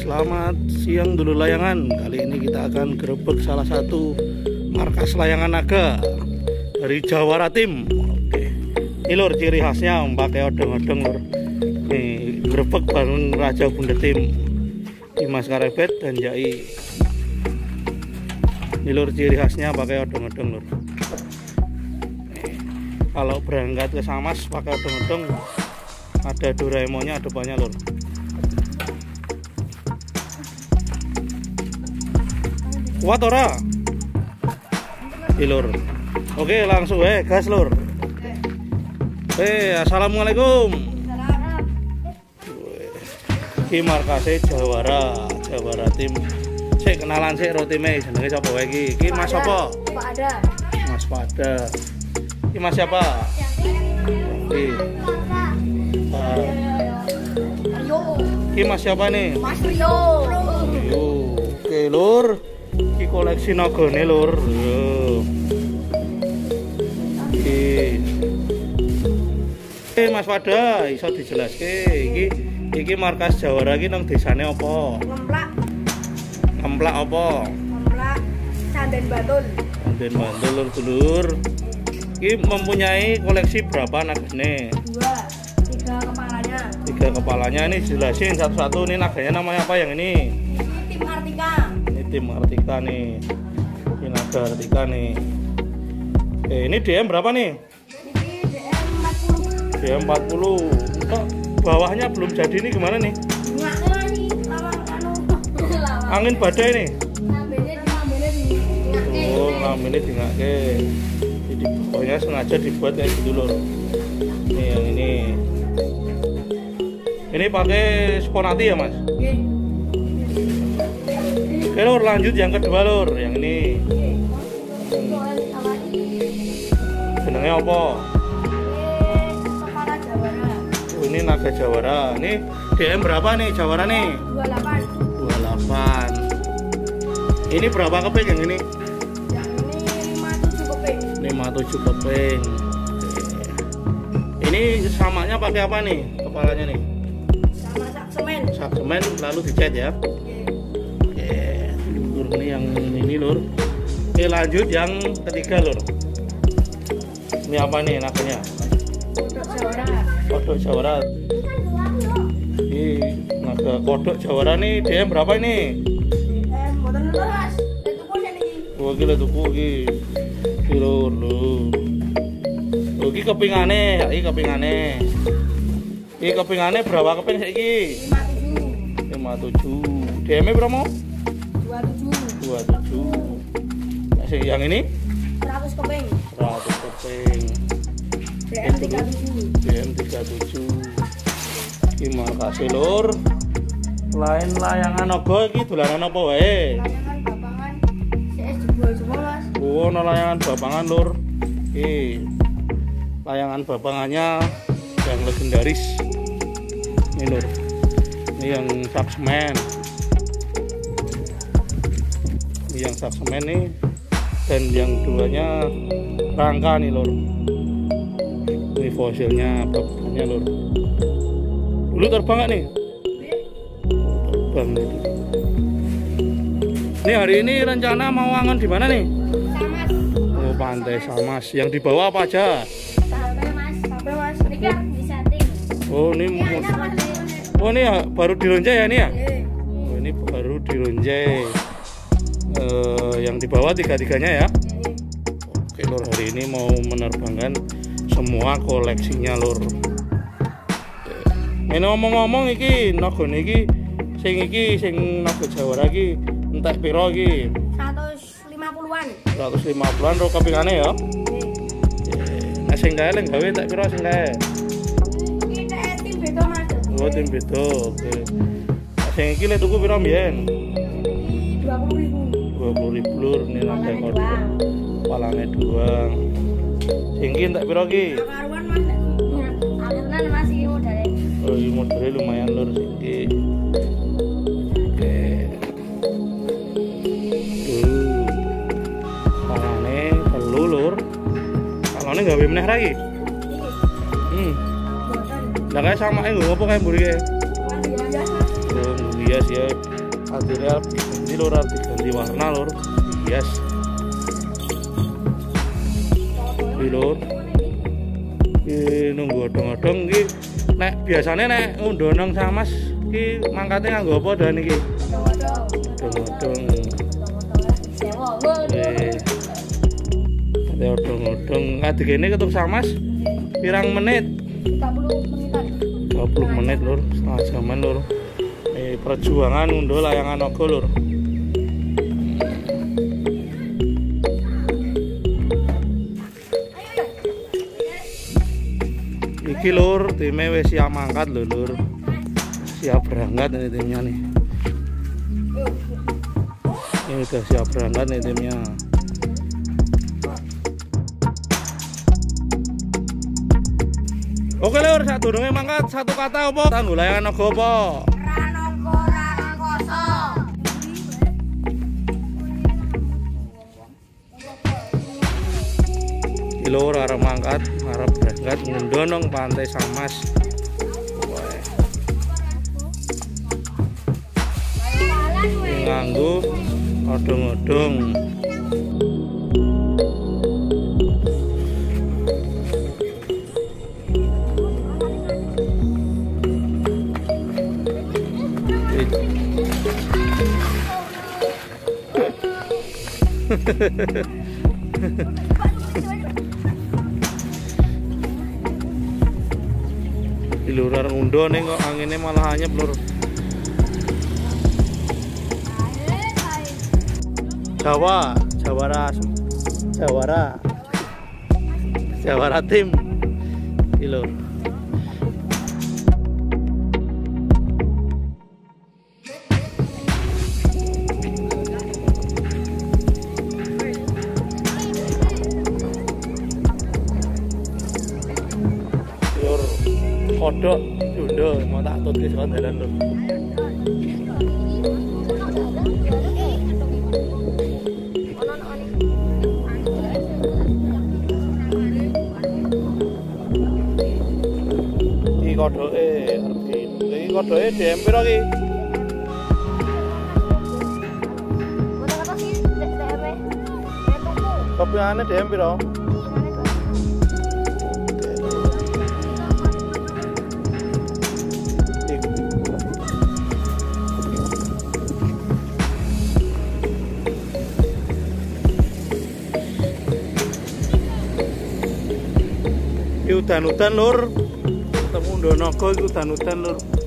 Selamat siang dulu layangan. Kali ini kita akan gerebek salah satu markas layangan naga dari Jawara Tim. Oke. Ini lur ciri khasnya pakai odong-odong lur. Nih gerebek bareng Raja Bunda Tim, Dimas Karebet dan Jai. Ini lur ciri khasnya pakai odong-odong lur. Kalau berangkat ke Samas pakai odong-odong ada Doraemonnya depannya lur. Kuat ora? Lur. Oke, langsung gas lur. Assalamualaikum. Iki markase Jawara Tim. Sik kenalan sik ro time jenenge sapa wae iki? Iki Mas apa? Pada. Mas Pada. Iki Mas siapa? Iki. Iki Mas siapa nih? Mas Rio. Oke lur. Iki koleksi nagane lur. Iki Mas Pada iso dijelaske iki markas Jawara iki nang desane apa? Ngemplak apa? Ngemplak Sanden Bantul. Sanden Bantul lur dulur. Iki mempunyai koleksi berapa nagane? 2, 3 kepalanya. 3 kepalanya. Ini jelasin satu-satu. Ini naganya namanya apa yang ini? Ini tim Artika. Ini tim Artika nih. Ini naga Artika nih. Ini DM berapa nih? Ini DM 40. DM 40. Kok bawahnya belum jadi nih gimana nih? Angin badai nih. Oh, ngambilnya di ngake. Jadi pokoknya sengaja dibuat kayak gitu lor. Ini yang ini. Ini pakai Sponati ya mas? Oke lor, lanjut yang kedua lor. Yang ini. Senengnya apa? Kepala Jawara. Oh, ini naga Jawara. Ini DM berapa nih Jawara nih? 28. Ini berapa keping yang ini? Yang ini 57 keping. 57 keping. Ini samanya pakai apa nih kepalanya nih? Sama sak semen. Sak semen lalu dicat ya. Oke, lur ini yang ini lur. Oke, lanjut yang ketiga lur. Ini apa nih naganya? Kodok Jawara. Kodok Jawara. Ini naga kodok Jawara nih DM berapa ini? Mboten lho Mas. Tuku niki. Oh, iki lho tuku iki. Iki lur. Iki kepingane, iki kepingane. Iki kepingane berapa keping saiki? 57. DM-e berapa? 27. Yang ini? 100 keping. 100 keping. DM 37. DM 37. Iki makasih lur. Lain layangan naga iki dolanan apa wae? Layangan babangan CS dijual semua Mas. Oh, no layangan babangan lur. Iki layangan babangannya yang legendaris. Ini lur. Ini yang saksemen. Ini yang saksemen nih. Dan yang duanya rangka nih lur. Ini fosilnya babangannya lur. Dulu terbang gak nih? Terbang itu. Ini hari ini rencana mau angon di mana nih? Samas. Oh, Pantai Samas. Yang di bawah apa aja? Sampai Mas. Sampai Mas. Ini kan di setting. Oh, ini oh ini ya, baru dironjai ya ini ya? Oh, ini baru dironjai. Yang di bawah tiga-tiganya ya? Oke lur, hari ini mau menerbangkan semua koleksinya lur. Ini ngomong-ngomong iki nagane iki sing naga Jawara iki entek pira iki? 150-an. 150-an ro kepingane ya. Nah sing gawe lek gawe entek pira sing gawe? Kita tim beda Mas. Oh, tim beda. Oke. Sing iki lek tuku pira mbiyen? 20.000. 20.000 lur nih naga kodok. Palane doang. Sing iki entek pira iki? Karuan Mas. Akhirnya Mas iki modalnya. Oh, ini modelnya lumayan lur sih. Oke. Palane telu lur. Palane gawe meneh ra iki? Lah kayak sama nggo ngopo kae mburi kae? Oh, hias ya. Akhirnya diganti lur, diganti warna lur. Yes. Iki lur. Iki nunggu odong-odong iki. Nek biasane nek undonong Samas iki mangkate nganggo apa dan iki? Odong-odong. Ada odong-odong. Adegene ketuk Samas pirang menit? 30 menitan. 20 menit lur, setengah jaman lur. Perjuangan ngunduh layangan naga lur. Iki lur, timnya wis siap mangkat lho lur. Siap berangkat ini timnya nih. Ini udah siap berangkat nih timnya. Oke lur, satu durunge mangkat satu kata apa? Tangguh layangan naga apa? Lur arep mangkat, arep berangkat ngendonong pantai Samas. Nganggo odong-odong. Di luar ngundo nih kok anginnya malah anyep lur. Jawara tim iki lur. Kodok Dundo mau tak tut ke dalan lho. Iki kodoke arep iki kodoke DM piro iki? Kata-kata sih DM-e. Kopiane DM piro? Udan-udan lur, ketemu Ndonogo iku udan-udan lur.